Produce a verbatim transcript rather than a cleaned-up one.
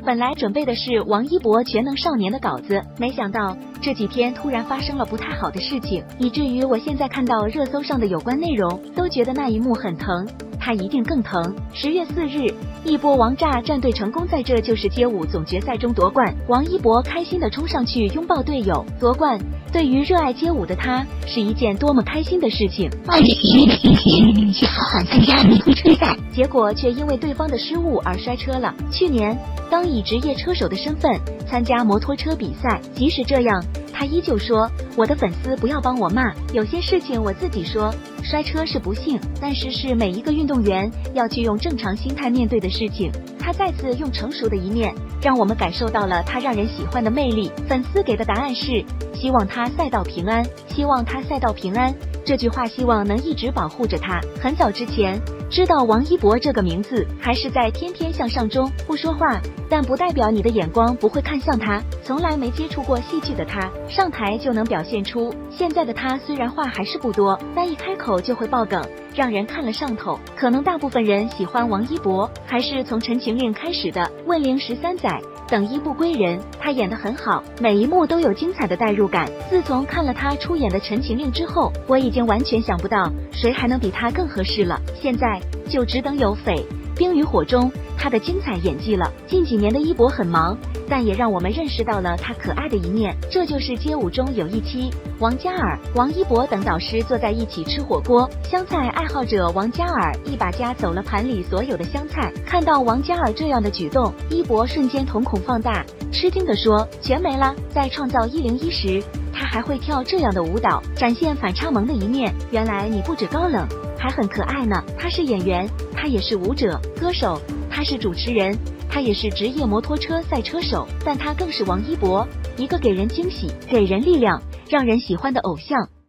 本来准备的是王一博全能少年的稿子，没想到这几天突然发生了不太好的事情，以至于我现在看到热搜上的有关内容，都觉得那一幕很疼。他一定更疼。十月四日，一波王炸战队成功在这就是街舞总决赛中夺冠，王一博开心地冲上去拥抱队友。夺冠对于热爱街舞的他是一件多么开心的事情， 抱着喜悦的心情去好好参加摩托车赛， 结果却因为对方的失误而摔车了。去年当以职业车手的身份参加摩托车比赛，即使这样他依旧说，我的粉丝不要帮我骂，有些事情我自己说，摔车是不幸，但是是每一个运动员要去用正常心态面对的事情。他再次用成熟的一面让我们感受到了他让人喜欢的魅力。粉丝给的答案是希望他赛道平安，希望他赛道平安，这句话希望能一直保护着他。很早之前知道王一博这个名字，还是在天天向上中。不说话但不代表你的眼光不会看向他，从来没接触过戏剧的他上台就能表现出。现在的他虽然话还是不多，但一开口就会爆梗，让人看了上头。可能大部分人喜欢王一博还是从《陈情令》开始的，问灵十三载等一步归人，他演得很好，每一幕都有精彩的代入感。自从看了他出演的《陈情令》之后，我已经完全想不到谁还能比他更合适了。现在就只等有《翡冰与火》中他的精彩演技了。近几年的一博很忙，但也让我们认识到了他可爱的一面。这就是街舞中有一期，王嘉尔、王一博等导师坐在一起吃火锅，香菜爱好者王嘉尔一把夹走了盘里所有的香菜。看到王嘉尔这样的举动，一博瞬间瞳孔放大，吃惊地说：“全没了。”在创造一零一时，他还会跳这样的舞蹈，展现反差萌的一面。原来你不止高冷，还很可爱呢。他是演员，他也是舞者、歌手，他是主持人，他也是职业摩托车赛车手，但他更是王一博，一个给人惊喜、给人力量、让人喜欢的偶像。